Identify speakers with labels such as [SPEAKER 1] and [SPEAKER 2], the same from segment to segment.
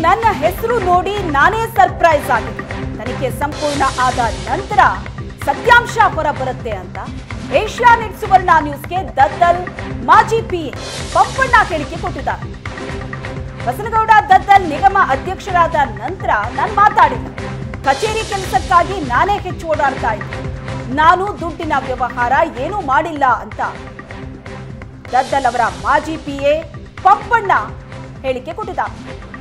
[SPEAKER 1] ನನ್ನ ಹೆಸರು ನೋಡಿ ನಾನೇ ಸರ್ಪ್ರೈಸ್ ಆಗಿದೆ. ತನಿಖೆ ಸಂಪೂರ್ಣ ಆದ ನಂತರ ಸತ್ಯಾಂಶ ಹೊರಬರುತ್ತೆ ಅಂತ ಏಷ್ಯಾನೆಟ್ ಸುವರ್ಣ ನ್ಯೂಸ್ಗೆ ದದ್ದಲ್ ಮಾಜಿ ಪಿಎ ಪಂಪಣ್ಣ ಹೇಳಿಕೆ ಕೊಟ್ಟಿದ್ದಾರೆ. ಬಸನಗೌಡ ದದ್ದಲ್ ನಿಗಮ ಅಧ್ಯಕ್ಷರಾದ ನಂತರ ನಾನು ಮಾತಾಡಿಲ್ಲ. ಕಚೇರಿ ಕೆಲಸಕ್ಕಾಗಿ ನಾನೇ ಹೆಚ್ಚು ಓಡಾಡ್ತಾ ಇದ್ದೆ. ನಾನು ದುಡ್ಡಿನ ವ್ಯವಹಾರ ಏನೂ ಮಾಡಿಲ್ಲ ಅಂತ ದದ್ದಲ್ ಅವರ ಮಾಜಿ ಪಿಎ ಪಂಪಣ್ಣ ಹೇಳಿಕೆ ಕೊಟ್ಟಿದ್ದಾರೆ.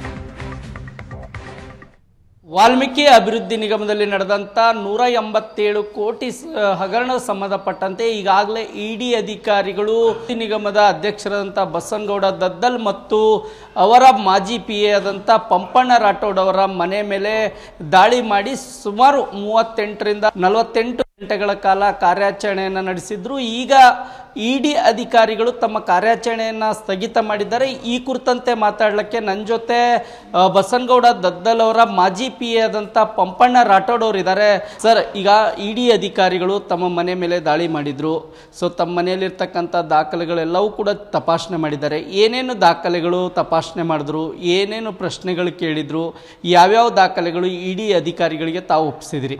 [SPEAKER 2] ವಾಲ್ಮೀಕಿ ಅಭಿವೃದ್ಧಿ ನಿಗಮದಲ್ಲಿ ನಡೆದಂಥ 187 ಕೋಟಿ ಹಗರಣ ಸಂಬಂಧಪಟ್ಟಂತೆ ಈಗಾಗಲೇ ಇಡಿ ಅಧಿಕಾರಿಗಳು ನಿಗಮದ ಅಧ್ಯಕ್ಷರಾದಂಥ ಬಸನಗೌಡ ದದ್ದಲ್ ಮತ್ತು ಅವರ ಮಾಜಿ ಪಿ ಎ ಆದಂಥ ಪಂಪಣ್ಣ ರಾಠೋಡ್ ಅವರ ಮನೆ ಮೇಲೆ ದಾಳಿ ಮಾಡಿ ಸುಮಾರು 38ರಿಂದ 48 ಗಂಟೆಗಳ ಕಾಲ ಕಾರ್ಯಾಚರಣೆಯನ್ನು ನಡೆಸಿದ್ರು. ಈಗ ಇಡಿ ಅಧಿಕಾರಿಗಳು ತಮ್ಮ ಕಾರ್ಯಾಚರಣೆಯನ್ನು ಸ್ಥಗಿತ ಮಾಡಿದ್ದಾರೆ. ಈ ಕುರಿತಂತೆ ಮಾತಾಡಲಿಕ್ಕೆ ನನ್ನ ಜೊತೆ ಬಸನಗೌಡ ದದ್ದಲ್ ಅವರ ಮಾಜಿ ಪಿ ಎ ಆದಂಥ ಪಂಪಣ್ಣ ರಾಠೋಡ್ ಅವರು ಇದ್ದಾರೆ. ಸರ್, ಈಗ ಇಡಿ ಅಧಿಕಾರಿಗಳು ತಮ್ಮ ಮನೆ ಮೇಲೆ ದಾಳಿ ಮಾಡಿದ್ರು. ಸೊ ತಮ್ಮ ಮನೆಯಲ್ಲಿರ್ತಕ್ಕಂಥ ದಾಖಲೆಗಳೆಲ್ಲವೂ ಕೂಡ ತಪಾಸಣೆ ಮಾಡಿದ್ದಾರೆ. ಏನೇನು ದಾಖಲೆಗಳು ತಪಾಸಣೆ ಮಾಡಿದ್ರು, ಏನೇನು ಪ್ರಶ್ನೆಗಳು ಕೇಳಿದ್ರು, ಯಾವ್ಯಾವ ದಾಖಲೆಗಳು ಇಡಿ ಅಧಿಕಾರಿಗಳಿಗೆ ತಾವು ಒಪ್ಪಿಸಿದ್ರಿ?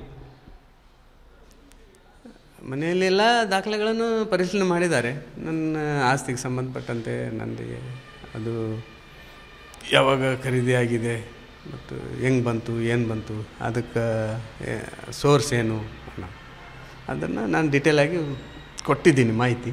[SPEAKER 3] ಮನೆಯಲ್ಲೆಲ್ಲ ದಾಖಲೆಗಳನ್ನು ಪರಿಶೀಲನೆ ಮಾಡಿದ್ದಾರೆ. ನನ್ನ ಆಸ್ತಿಗೆ ಸಂಬಂಧಪಟ್ಟಂತೆ ನನಗೆ ಅದು ಯಾವಾಗ ಖರೀದಿ ಆಗಿದೆ ಮತ್ತು ಹೆಂಗೆ ಬಂತು, ಏನು ಬಂತು, ಅದಕ್ಕೆ ಸೋರ್ಸ್ ಏನು ಅನ್ನೋ ಅದನ್ನು ನಾನು ಡೀಟೇಲಾಗಿ ಕೊಟ್ಟಿದ್ದೀನಿ ಮಾಹಿತಿ.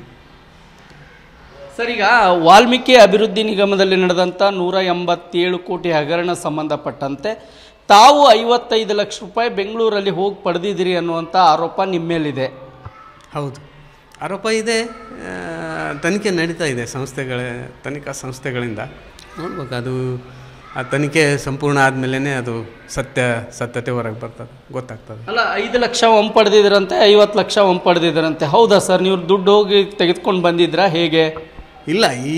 [SPEAKER 2] ಸರ್, ಈಗ ವಾಲ್ಮೀಕಿ ಅಭಿವೃದ್ಧಿ ನಿಗಮದಲ್ಲಿ ನಡೆದಂಥ 187 ಕೋಟಿ ಹಗರಣ ಸಂಬಂಧಪಟ್ಟಂತೆ ತಾವು 55 ಲಕ್ಷ ರೂಪಾಯಿ ಬೆಂಗಳೂರಲ್ಲಿ ಹೋಗಿ ಪಡೆದಿದ್ದೀರಿ ಅನ್ನುವಂಥ ಆರೋಪ ನಿಮ್ಮ ಮೇಲಿದೆ.
[SPEAKER 3] ಹೌದು, ಆರೋಪ ಇದೆ. ತನಿಖೆ ನಡೀತಾ ಇದೆ ತನಿಖಾ ಸಂಸ್ಥೆಗಳಿಂದ. ನೋಡ್ಬೇಕು, ಅದು ಆ ತನಿಖೆ ಸಂಪೂರ್ಣ ಆದಮೇಲೆ ಅದು ಸತ್ಯತೆ ಹೊರಗೆ ಗೊತ್ತಾಗ್ತದೆ.
[SPEAKER 2] ಅಲ್ಲ, 5 ಲಕ್ಷ ಪಡೆದಿದ್ರಂತೆ, 50 ಲಕ್ಷ ಪಡೆದಿದ್ರಂತೆ. ಹೌದಾ ಸರ್? ನೀವು ದುಡ್ಡು ಹೋಗಿ ತೆಗೆದುಕೊಂಡು ಬಂದಿದ್ರಾ, ಹೇಗೆ?
[SPEAKER 3] ಇಲ್ಲ, ಈ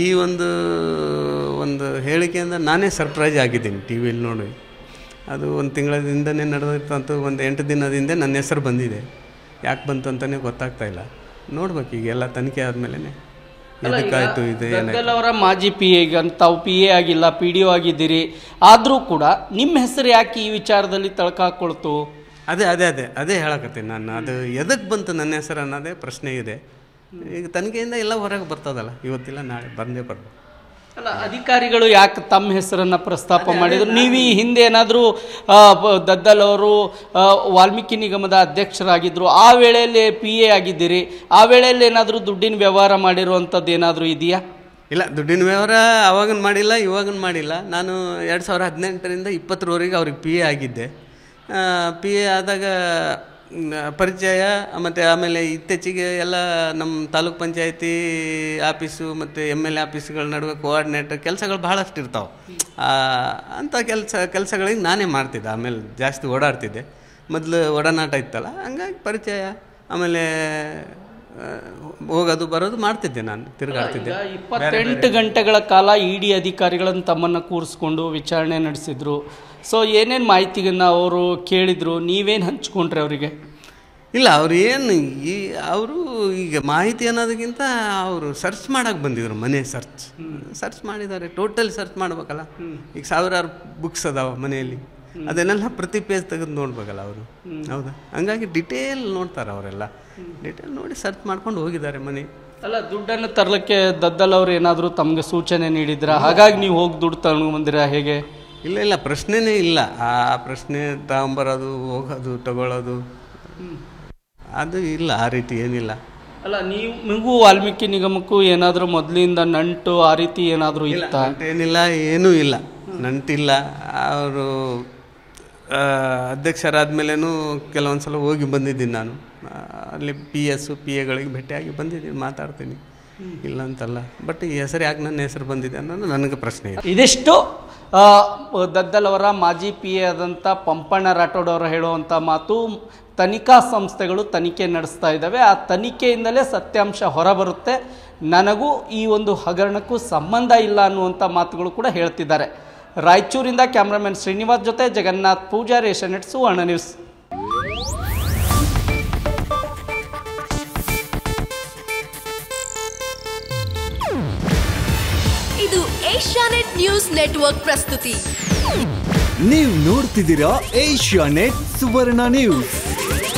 [SPEAKER 3] ಒಂದು ಹೇಳಿಕೆಯಿಂದ ನಾನೇ ಸರ್ಪ್ರೈಸ್ ಆಗಿದ್ದೀನಿ. ಟಿ ವಿಯಲ್ಲಿ ನೋಡಿ, ಅದು ಒಂದು ತಿಂಗಳಿಂದನೇ ನಡೆದಿರ್ತಂತ ಒಂದು 8 ದಿನದಿಂದ ನನ್ನ ಹೆಸರು ಬಂದಿದೆ. ಯಾಕೆ ಬಂತು ಅಂತಲೇ ಗೊತ್ತಾಗ್ತಾ ಇಲ್ಲ. ನೋಡ್ಬೇಕು, ಈಗ ಎಲ್ಲ ತನಿಖೆ ಆದಮೇಲೆ ಇದಕ್ಕಾಯ್ತು. ಇದೆ
[SPEAKER 2] ಅವರ ಮಾಜಿ ಪಿ ಎ, ಈಗ ತಾವು ಪಿ ಎ ಆಗಿಲ್ಲ, ಪಿ ಡಿ ಒ ಆಗಿದ್ದೀರಿ, ಆದರೂ ಕೂಡ ನಿಮ್ಮ ಹೆಸರು ಯಾಕೆ ಈ ವಿಚಾರದಲ್ಲಿ ತಳ್ಕಾಕೊಳ್ತು?
[SPEAKER 3] ಅದೇ ಹೇಳಕತ್ತೀನಿ ನಾನು. ಅದು ಎದಕ್ಕೆ ಬಂತು ನನ್ನ ಹೆಸರು ಅನ್ನೋದೇ ಪ್ರಶ್ನೆ ಇದೆ. ಈಗ ತನಿಖೆಯಿಂದ ಎಲ್ಲ ಹೊರಗೆ ಬರ್ತದಲ್ಲ, ಇವತ್ತಿಲ್ಲ ನಾಳೆ ಬರ್ಬೇಕು.
[SPEAKER 2] ಅಲ್ಲ, ಅಧಿಕಾರಿಗಳು ಯಾಕೆ ತಮ್ಮ ಹೆಸರನ್ನು ಪ್ರಸ್ತಾಪ ಮಾಡಿದ್ರು? ನೀವು ಈ ಹಿಂದೆ ಏನಾದರೂ ದದ್ದಲ್ ಅವರು ವಾಲ್ಮೀಕಿ ನಿಗಮದ ಅಧ್ಯಕ್ಷರಾಗಿದ್ದರು, ಆ ವೇಳೆಯಲ್ಲಿ ಪಿ ಎ ಆಗಿದ್ದೀರಿ, ಆ ವೇಳೆಯಲ್ಲಿ ಏನಾದರೂ ದುಡ್ಡಿನ ವ್ಯವಹಾರ ಮಾಡಿರುವಂಥದ್ದು ಏನಾದರೂ ಇದೆಯಾ?
[SPEAKER 3] ಇಲ್ಲ, ದುಡ್ಡಿನ ವ್ಯವಹಾರ ಅವಾಗನ ಮಾಡಿಲ್ಲ, ಇವಾಗನ ಮಾಡಿಲ್ಲ. ನಾನು 2018ರಿಂದ 20ರವರೆಗೆ ಅವ್ರಿಗೆ ಪಿ ಎ ಆಗಿದ್ದೆ. ಪಿ ಎ ಆದಾಗ ಪರಿಚಯ, ಮತ್ತು ಆಮೇಲೆ ಇತ್ತೀಚೆಗೆ ಎಲ್ಲ ನಮ್ಮ ತಾಲೂಕ್ ಪಂಚಾಯತಿ ಆಫೀಸು ಮತ್ತು MLA ಆಫೀಸ್ಗಳ ನಡುವೆ ಕೋಆರ್ಡಿನೇಟರ್ ಕೆಲಸಗಳು ಭಾಳಷ್ಟು ಇರ್ತಾವೆ. ಅಂಥ ಕೆಲಸಗಳಿಗೆ ನಾನೇ ಮಾಡ್ತಿದ್ದೆ. ಆಮೇಲೆ ಜಾಸ್ತಿ ಓಡಾಡ್ತಿದ್ದೆ. ಮೊದಲು ಒಡನಾಟ ಇತ್ತಲ್ಲ, ಹಂಗಾಗಿ ಪರಿಚಯ, ಆಮೇಲೆ ಹೋಗೋದು ಬರೋದು ಮಾಡ್ತಿದ್ದೆ. ನಾನು ತಿರುಗಾಡ್ತಿದ್ದೆ.
[SPEAKER 2] 28 ಗಂಟೆಗಳ ಕಾಲ ಇಡಿ ಅಧಿಕಾರಿಗಳನ್ನು ತಮ್ಮನ್ನು ಕೂರಿಸ್ಕೊಂಡು ವಿಚಾರಣೆ ನಡೆಸಿದ್ರು. ಸೊ ಏನೇನು ಮಾಹಿತಿಯನ್ನು ಅವರು ಕೇಳಿದರು, ನೀವೇನು ಹಂಚ್ಕೊಂಡ್ರೆ ಅವರಿಗೆ?
[SPEAKER 3] ಇಲ್ಲ, ಅವರು ಈಗ ಮಾಹಿತಿ ಅನ್ನೋದಕ್ಕಿಂತ ಅವರು ಸರ್ಚ್ ಮಾಡೋಕ್ಕೆ ಬಂದಿದ್ರು. ಮನೆ ಸರ್ಚ್ ಮಾಡಿದ್ದಾರೆ. ಟೋಟಲ್ ಸರ್ಚ್ ಮಾಡ್ಬೇಕಲ್ಲ. ಈಗ ಸಾವಿರಾರು ಬುಕ್ಸ್ ಅದಾವ ಮನೆಯಲ್ಲಿ, ಅದನ್ನೆಲ್ಲ ಪ್ರತಿ ಪೇಜ್ ತೆಗೆದು ನೋಡ್ಬೇಕಲ್ಲ ಅವರು. ಹೌದಾ? ಹಂಗಾಗಿ ಡಿಟೇಲ್ ನೋಡ್ತಾರೆ ಅವರೆಲ್ಲ. ಡಿಟೇಲ್ ನೋಡಿ ಸರ್ಚ್ ಮಾಡ್ಕೊಂಡು ಹೋಗಿದ್ದಾರೆ ಮನೆ.
[SPEAKER 2] ಅಲ್ಲ, ದುಡ್ಡನ್ನು ತರಲಿಕ್ಕೆ ದದ್ದಲ್ ಅವರು ಏನಾದರೂ ತಮಗೆ ಸೂಚನೆ ನೀಡಿದ್ರ? ಹಾಗಾಗಿ ನೀವು ಹೋಗಿ ದುಡ್ಡು ತಗೊಂಡು ಬಂದಿರಾ, ಹೇಗೆ?
[SPEAKER 3] ಇಲ್ಲ, ಪ್ರಶ್ನೆನೇ ಇಲ್ಲ. ಆ ಪ್ರಶ್ನೆ ತಗೊಂಬರೋದು, ಹೋಗೋದು, ತಗೊಳ್ಳೋದು ಅದು ಇಲ್ಲ. ಆ ರೀತಿ ಏನಿಲ್ಲ.
[SPEAKER 2] ಅಲ್ಲ, ನಿಮಗೂ ವಾಲ್ಮೀಕಿ ನಿಗಮಕ್ಕೂ ಏನಾದರೂ ಮೊದಲಿಂದ ನಂಟು ಆ ರೀತಿ ಏನಾದರೂ ಇಲ್ಲ?
[SPEAKER 3] ಏನಿಲ್ಲ, ಏನೂ ಇಲ್ಲ, ನಂಟಿಲ್ಲ. ಅವರು ಅಧ್ಯಕ್ಷರಾದ ಮೇಲೂ ಕೆಲವೊಂದು ಸಲ ಹೋಗಿ ಬಂದಿದ್ದೀನಿ ನಾನು. ಅಲ್ಲಿ ಪಿ ಎಗಳಿಗೆ ಭೇಟಿಯಾಗಿ ಬಂದಿದ್ದೀನಿ, ಮಾತಾಡ್ತೀನಿ, ಇಲ್ಲ ಅಂತಲ್ಲ. ಬಟ್ ಈ ಹೆಸರು ಯಾಕೆ ನನ್ನ ಹೆಸರು ಬಂದಿದೆ ಅನ್ನೋದು ನನಗೆ ಪ್ರಶ್ನೆ ಇದೆ.
[SPEAKER 2] ಇದಿಷ್ಟು ದದ್ದಲ್ ಅವರ ಮಾಜಿ ಪಿ ಎ ಆದಂಥ ಪಂಪಣ್ಣ ರಾಠೋಡ್ ಅವರು ಹೇಳುವಂಥ ಮಾತು. ತನಿಖಾ ಸಂಸ್ಥೆಗಳು ತನಿಖೆ ನಡೆಸ್ತಾ ಇದ್ದಾವೆ, ಆ ತನಿಖೆಯಿಂದಲೇ ಸತ್ಯಾಂಶ ಹೊರಬರುತ್ತೆ, ನನಗೂ ಈ ಒಂದು ಹಗರಣಕ್ಕೂ ಸಂಬಂಧ ಇಲ್ಲ ಅನ್ನುವಂಥ ಮಾತುಗಳು ಕೂಡ ಹೇಳ್ತಿದ್ದಾರೆ. ರಾಯಚೂರಿಂದ ಕ್ಯಾಮ್ರಾಮನ್ ಶ್ರೀನಿವಾಸ್ ಜೊತೆ ಜಗನ್ನಾಥ್ ಪೂಜಾರಿ, ಏಷ್ಯಾನೆಟ್ ಸುವರ್ಣ ನ್ಯೂಸ್.
[SPEAKER 4] ಇದು ಏಷ್ಯಾನೆಟ್ ನ್ಯೂಸ್ ನೆಟ್ವರ್ಕ್ ಪ್ರಸ್ತುತಿ. ನೀವು ನೋಡ್ತಿದ್ದೀರಾ ಏಷ್ಯಾನೆಟ್ ಸುವರ್ಣ ನ್ಯೂಸ್.